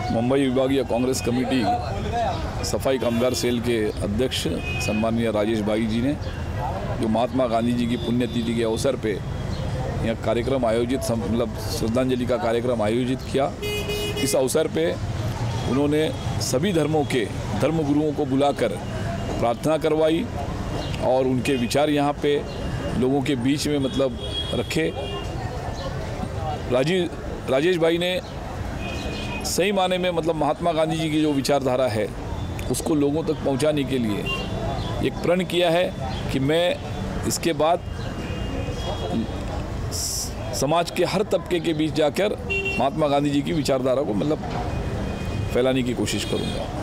मुंबई विभागीय कांग्रेस कमेटी सफाई कामगार सेल के अध्यक्ष सम्माननीय राजेश भाई जी ने जो महात्मा गांधी जी की पुण्यतिथि के अवसर पे यह कार्यक्रम आयोजित मतलब श्रद्धांजलि का कार्यक्रम आयोजित किया। इस अवसर पे उन्होंने सभी धर्मों के धर्मगुरुओं को बुलाकर प्रार्थना करवाई और उनके विचार यहाँ पे लोगों के बीच में मतलब रखे। राजेश भाई ने सही माने में मतलब महात्मा गांधी जी की जो विचारधारा है उसको लोगों तक पहुंचाने के लिए एक प्रण किया है कि मैं इसके बाद समाज के हर तबके के बीच जाकर महात्मा गांधी जी की विचारधारा को मतलब फैलाने की कोशिश करूंगा।